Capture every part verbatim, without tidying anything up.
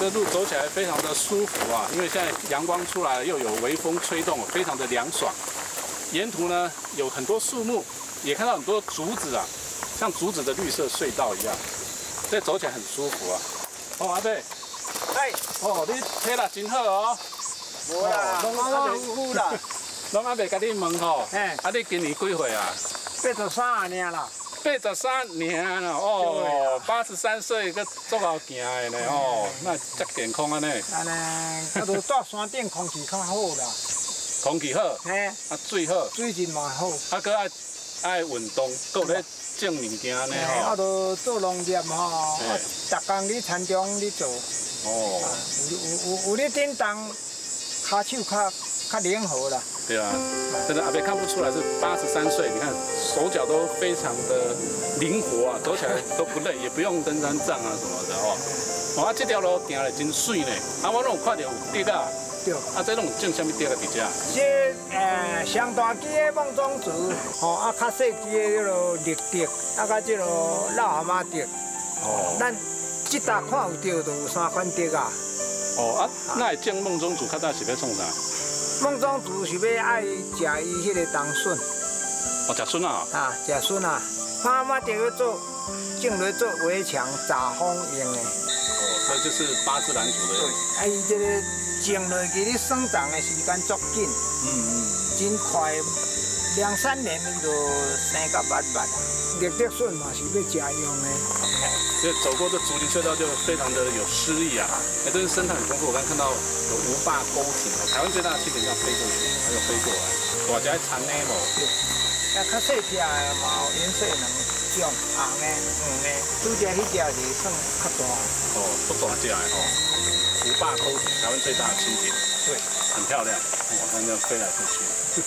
这路走起来非常的舒服啊，因为现在阳光出来了，又有微风吹动，非常的凉爽。沿途呢有很多树木，也看到很多竹子啊，像竹子的绿色隧道一样，这走起来很舒服啊。哦，阿伯， 哎， 哦，你体力真好哦。 无啦，马马虎虎啦。 拢阿伯甲你问吼， 哎， 啊你今年几岁啊？ 八十三年啦。 八十三年了哦，八十三岁，个足够行的呢哦，那遮健康啊呢。 安尼，啊，都住山顶，空气较好啦。 空气好， 嘿， 啊水好， 水质嘛好。 啊，搁爱爱运动，搁有咧种物件呢吼。啊，都做农业吼，啊，逐工伫田中咧做。 哦。 有有有有咧叮当，骹手较较灵活啦。 对啊，真的阿伯看不出来是八十三岁，你看手脚都非常的灵活啊，走起来都不累，也不用登山杖啊什么的哦。哦，啊，这条路行得真水呢，啊，我拢有看到有竹啊， 对， 啊，这拢种什么竹啊？伫遮？ 这呃上大枝的梦中竹，吼，啊，较细枝的迄落绿竹，啊，甲这落老蛤蟆竹。哦。咱这搭看有着，就有三款竹啊。哦， 啊，那会种梦中竹，较早是要创啥？ 梦中竹是要爱食伊迄个冬笋， 哦，食笋啊？ 啊，食笋啊，妈妈就要做，种来做围墙、炸风用的。 哦，所以就是八字兰竹的。 对，啊，伊这个种落去，你生长的时间足紧，嗯嗯，真快，两三年你就生到万万。绿竹笋嘛是要食用的。 因为走过这竹林隧道就非常的有诗意啊，哎，这是生态很丰富。我刚看到有无霸沟艇哦，台湾最大的蜻蜓要飞过去，还有飞过来，大只长呢无？ 啊，较细只的嘛有颜色两种，红的、黄的，拄只迄只是算较大。 哦，不大只的哦，无霸沟艇，台湾最大的蜻蜓， 对， 很漂亮，哦，看这样飞来飞去。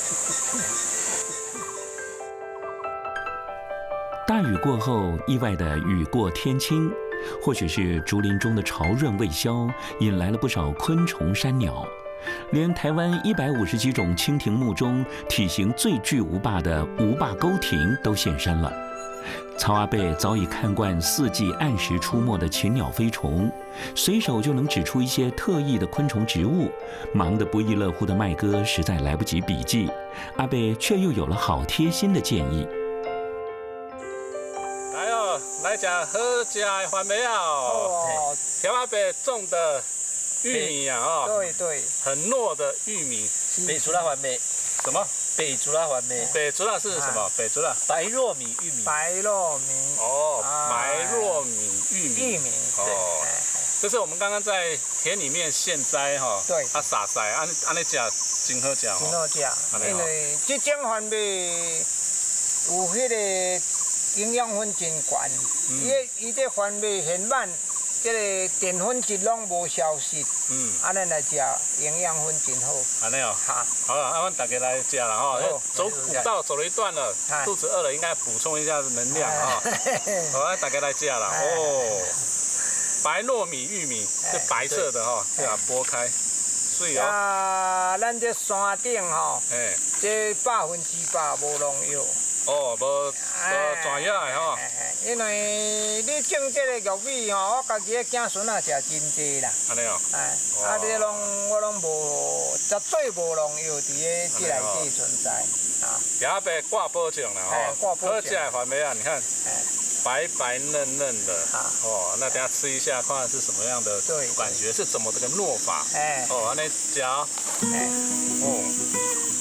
大雨过后，意外的雨过天晴，或许是竹林中的潮润未消，引来了不少昆虫山鸟。连台湾一百五十几种蜻蜓目中，体型最巨无霸的无霸沟蜓都现身了。曹阿伯早已看惯四季按时出没的禽鸟飞虫，随手就能指出一些特异的昆虫植物，忙得不亦乐乎的麦哥实在来不及笔记，阿伯却又有了好贴心的建议。 来吃好吃的番麦啊！哦，条阿伯种的玉米啊，哦， 对对， 很糯的玉米。 北竹拉番麦， 什么？ 北竹拉番麦。 北竹拉是什么？北竹拉。 白糯米玉米。 白糯米。 哦，白糯米玉米。 玉米。 哦，这是我们刚刚在田里面现摘哈。对。啊，撒晒，安安尼吃真好吃。 真好吃，因为这种番麦有迄个。 营养分真悬，伊个伊这番麦现满，这个淀粉质拢无消失，嗯，安尼来食营养分真好。 安尼哦，好，好了，啊，我们大家来吃了哈。走古道走了一段了，肚子饿了，应该补充一下能量啊。好，大家来吃了哦。白糯米玉米是白色的哈，对啊，剥开，水哦。 啊，咱这山顶吼，哎，这百分之百无农药。 哦，无无全野的吼， 因为你种这个玉米吼，我家己的子孙啊食真济啦。 安尼哦。哎， 啊，这拢我拢无绝对无农药伫个这内底存在啊。 亚伯挂保证了吼，好吃的番麦啊，你看，白白嫩嫩的，哦，那等下吃一下，看看是什么样的感觉，是怎么这个糯法？哎，哦，安尼嚼，哎，哦。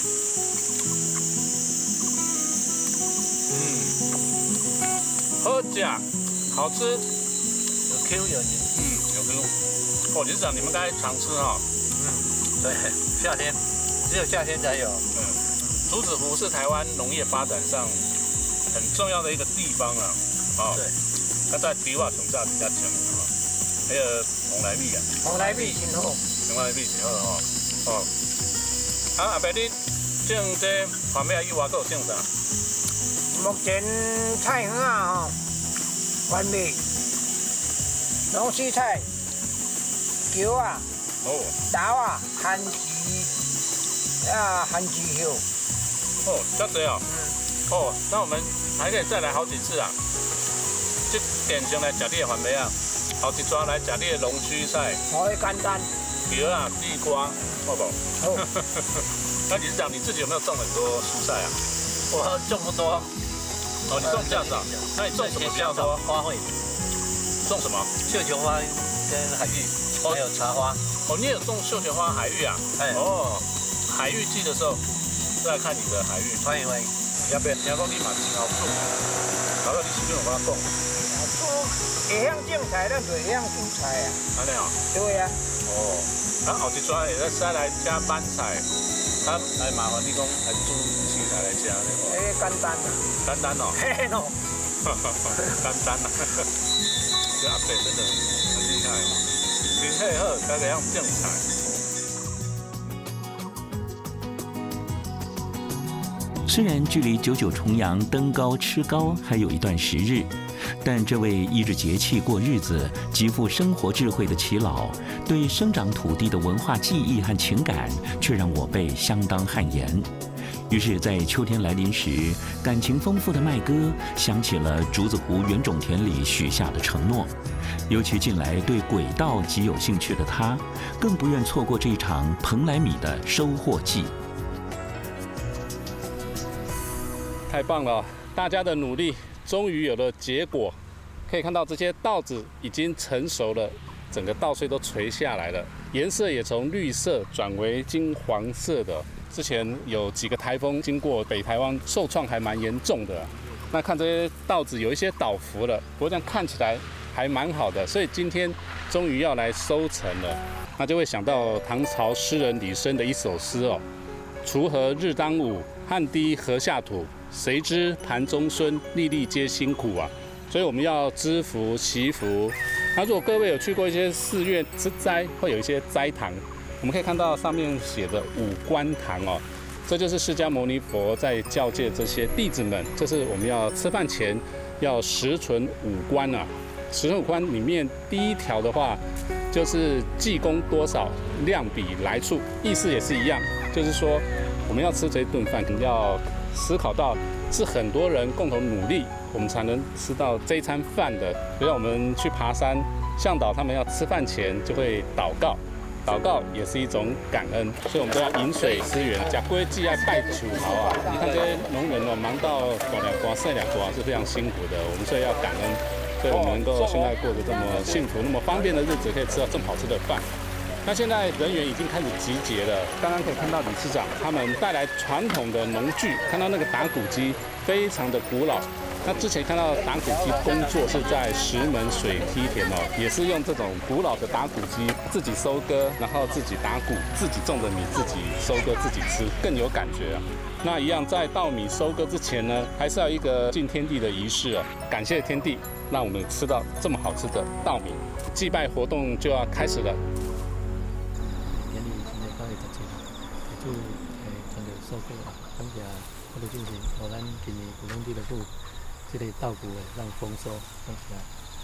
好吃，好吃， 有 Q 有黏， 嗯，有 Q。哦，理事长，你们该常吃哈。 嗯，对，夏天只有夏天才有。嗯， 竹子湖是台湾农业发展上很重要的一个地方啊。哦，对，它在竹啊种植比较强啊。还有红来米啊， 红来米真好， 红来米真好哦。哦，啊阿伯你种这番麦以外，还有种啥？ 目前菜园啊，吼，番麦、龙须菜、姜啊、哦、豆啊、番薯啊、番薯叶。 哦，这多哦。嗯。哦，那我们还可以再来好几次啊。就典型来吃你的番麦啊。 后一抓来吃你的龙须菜， 好简单。 叶啊，地瓜，好不好？ 好。 那理事长，你自己有没有种很多蔬菜啊？ 我种不多。 哦，你种这样子啊？那你种什么比较多？ 花卉。 种什么？ 绣球花跟海芋，还有茶花。 哦，你也有种绣球花、海芋啊？哎。哦，海芋季的时候，再来看你的海芋。 欢迎欢迎。 要不要？听讲你嘛真好种，搞到你是不是有跟我讲？ 会晓种菜，咱就会晓煮菜啊。 安尼哦。 对啊。 哦，啊后一抓会使来吃板菜，啊来麻烦你讲来煮青菜来吃呢。 诶，简单啊。 简单哦。 嘿喏。 简单啊。这阿伯真的很厉害哦，身体好，才会晓种菜。 虽然距离九九重阳登高吃糕还有一段时日，但这位依着节气过日子、极富生活智慧的耆老，对生长土地的文化记忆和情感，却让我辈相当汗颜。于是，在秋天来临时，感情丰富的麦歌想起了竹子湖原种田里许下的承诺。尤其近来对轨道极有兴趣的他，更不愿错过这一场蓬莱米的收获季。 太棒了！大家的努力终于有了结果，可以看到这些稻子已经成熟了，整个稻穗都垂下来了，颜色也从绿色转为金黄色的。之前有几个台风经过北台湾，受创还蛮严重的。那看这些稻子有一些倒伏了，不过这样看起来还蛮好的，所以今天终于要来收成了。那就会想到唐朝诗人李绅的一首诗哦：“锄禾日当午，汗滴禾下土。谁知盘中餐，粒粒皆辛苦啊！”所以我们要知福祈福。那如果各位有去过一些寺院吃斋，会有一些斋堂，我们可以看到上面写的五官堂哦，这就是释迦牟尼佛在教诫这些弟子们，就是我们要吃饭前要食存五官啊。食存五官里面第一条的话，就是济公多少，量比来处，意思也是一样，就是说我们要吃这顿饭，要思考到是很多人共同努力，我们才能吃到这一餐饭的。比如我们去爬山，向导他们要吃饭前就会祷告，祷告也是一种感恩，所以我们都要饮水思源，吃龟记爱拜求桃啊！你看这些农人哦，忙到大两瓜、晒两瓜是非常辛苦的，我们所以要感恩，所以我们能够现在过着这么幸福、那么方便的日子，可以吃到这么好吃的饭。那现在人员已经开始集结了，刚刚可以看到理事长他们带来传统的农具，看到那个打谷机非常的古老。那之前看到打谷机工作是在石门水梯田哦，也是用这种古老的打谷机自己收割，然后自己打谷，自己种的米自己收割自己吃，更有感觉啊。那一样在稻米收割之前呢，还是要一个敬天地的仪式哦，感谢天地让我们吃到这么好吃的稻米。祭拜活动就要开始了。 就诶，全力收割啊！感谢我哋进行，互咱今年古农地的部，这个稻谷诶，让丰收，感谢。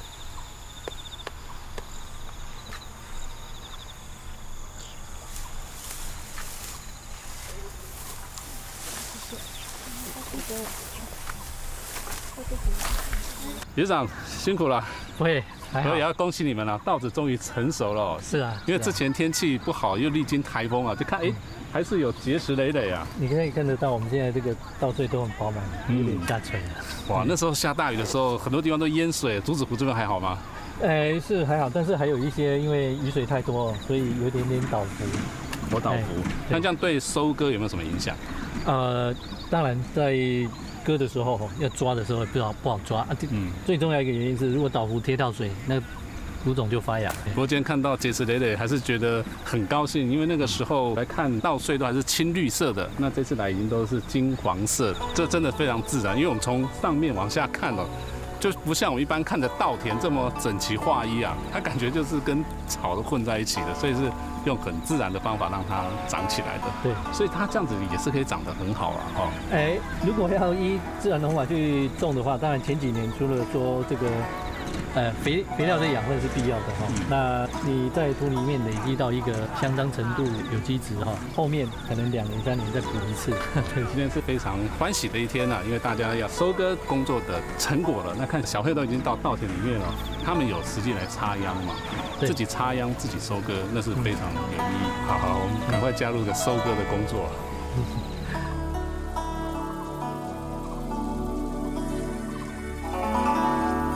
理事长辛苦了， 喂，还好也要恭喜你们了，稻子终于成熟了、哦。 是啊， 因为之前天气不好，又历经台风啊，就看哎。还是有结实累累啊！ 你可以看得到，我们现在这个稻穗都很饱满，有点下垂了。 哇，那时候下大雨的时候，很多地方都淹水。竹子湖这边还好吗？ 哎，是还好，但是还有一些因为雨水太多，所以有点点倒伏。 我倒伏，那这样对收割有没有什么影响？ 呃，当然在割的时候要抓的时候不好不好抓啊。嗯，最重要一个原因是，如果倒伏贴到水，那谷种就发芽。 不过今天看到结实累累，还是觉得很高兴，因为那个时候来看稻穗都还是青绿色的，那这次来已经都是金黄色，这真的非常自然。因为我们从上面往下看哦，就不像我们一般看的稻田这么整齐划一啊，它感觉就是跟草都混在一起的，所以是用很自然的方法让它长起来的。 对， 所以它这样子也是可以长得很好啊，哈、哦。 哎，如果要依自然农法去种的话，当然前几年除了说这个呃肥肥料的养分是必要的哈。 嗯、 那你在土里面累积到一个相当程度有机质哈，后面可能两年三年再补一次。 对，今天是非常欢喜的一天啊，因为大家要收割工作的成果了。那看小朋友都已经到稻田里面了，他们有实际来插秧嘛，自己插秧自己收割，那是非常有意义。好好，我们赶快加入个收割的工作。